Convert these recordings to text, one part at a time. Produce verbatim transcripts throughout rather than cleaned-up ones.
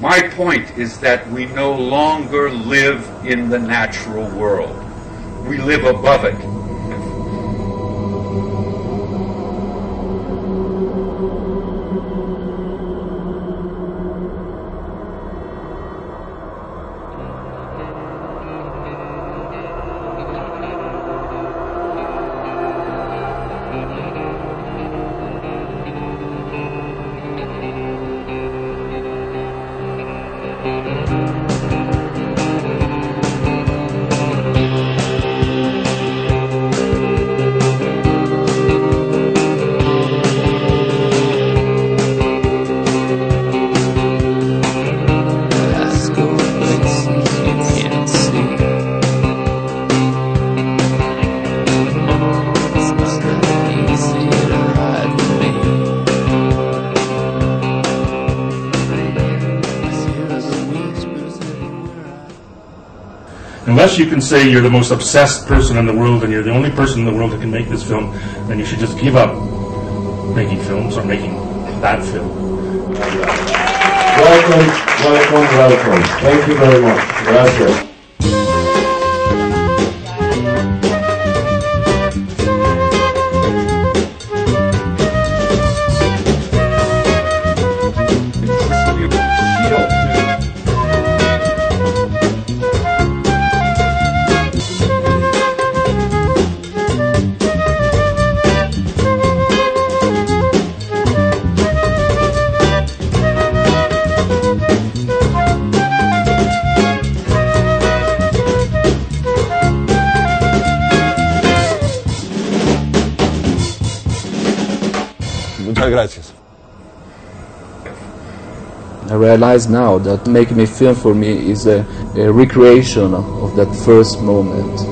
My point is that we no longer live in the natural world. We live above it. Unless you can say you're the most obsessed person in the world and you're the only person in the world that can make this film, then you should just give up making films or making that film. Welcome, welcome, welcome. Thank you very much. Gracias. Muchas gracias. I realize now that making a film for me is a, a recreation of that first moment.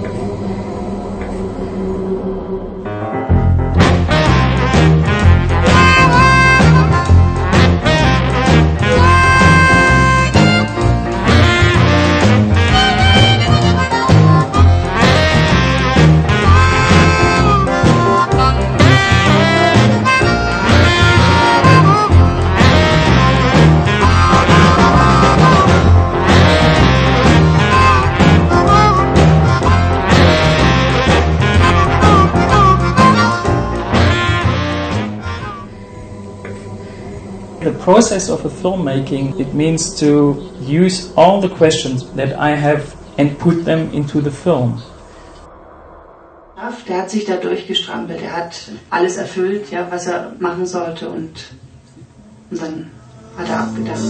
The process of a filmmaking, it means to use all the questions that I have and put them into the film. Der hat sich da durchgestrampelt, er hat alles erfüllt, ja, was er machen sollte, und, und dann hat er abgedacht.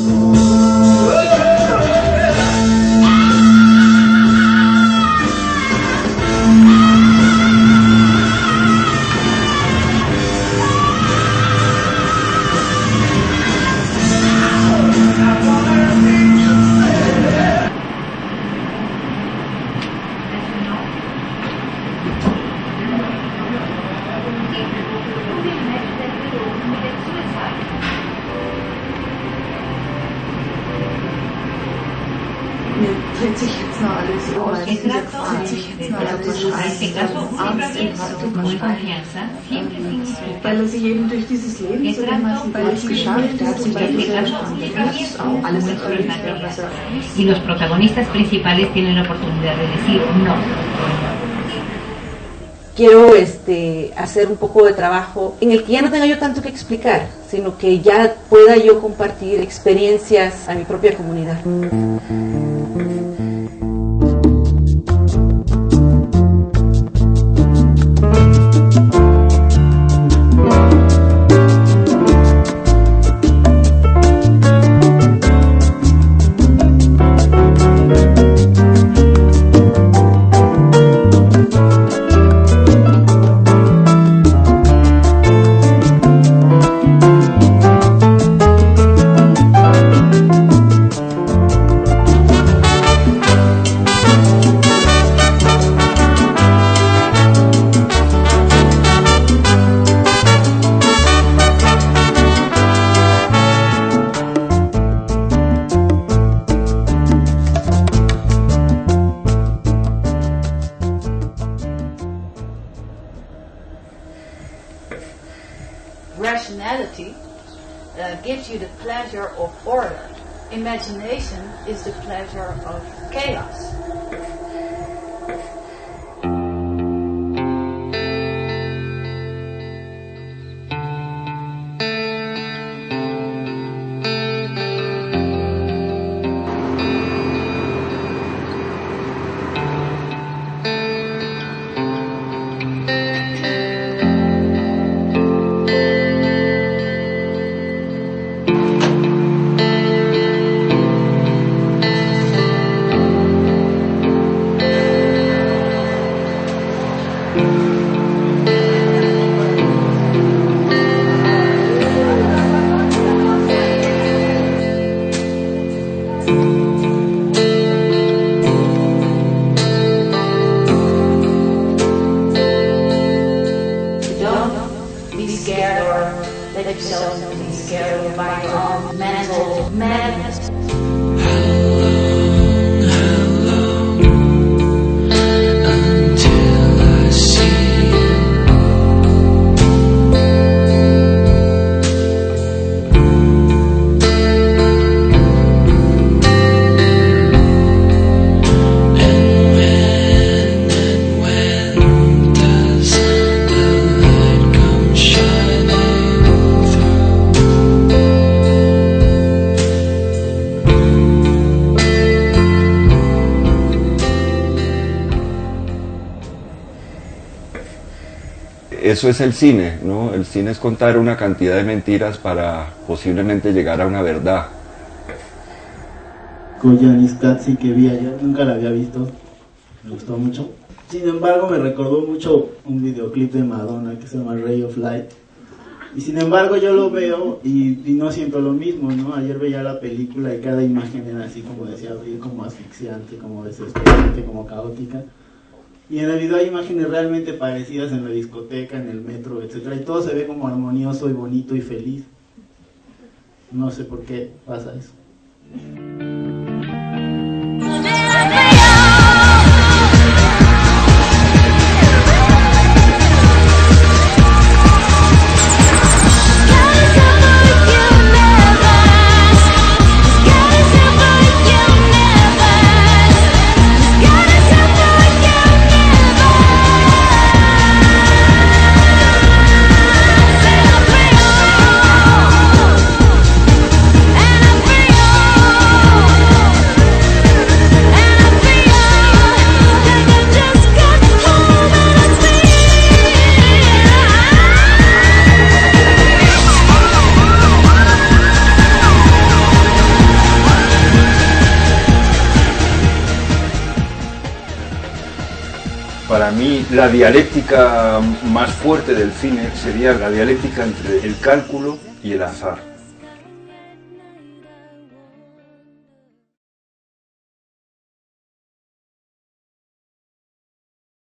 Mir dreht sich jetzt noch alles so, als dreht sich jetzt noch alles so, Arzt in weil er sich eben durch dieses Leben so dermaßen alles geschafft hat, sich dadurch auch alles erfüllt, was er... Y los protagonistas principales tienen la oportunidad de decir no. Quiero este, hacer un poco de trabajo en el que ya no tenga yo tanto que explicar, sino que ya pueda yo compartir experiencias a mi propia comunidad. Rationality uh, gives you the pleasure of order. imagination is the pleasure of chaos. Eso es el cine, ¿no? El cine es contar una cantidad de mentiras para posiblemente llegar a una verdad. Koyaanisqatsi que vi ayer, nunca la había visto, me gustó mucho. Sin embargo, me recordó mucho un videoclip de Madonna que se llama Ray of Light. Y sin embargo, yo lo veo y, y no siento lo mismo, ¿no? Ayer veía la película y cada imagen era así, como decía Abril, como asfixiante, como desesperante, como caótica. Y en el video hay imágenes realmente parecidas en la discoteca, en el metro, etcétera, y todo se ve como armonioso y bonito y feliz. No sé por qué pasa eso. Para mí, la dialéctica más fuerte del cine sería la dialéctica entre el cálculo y el azar.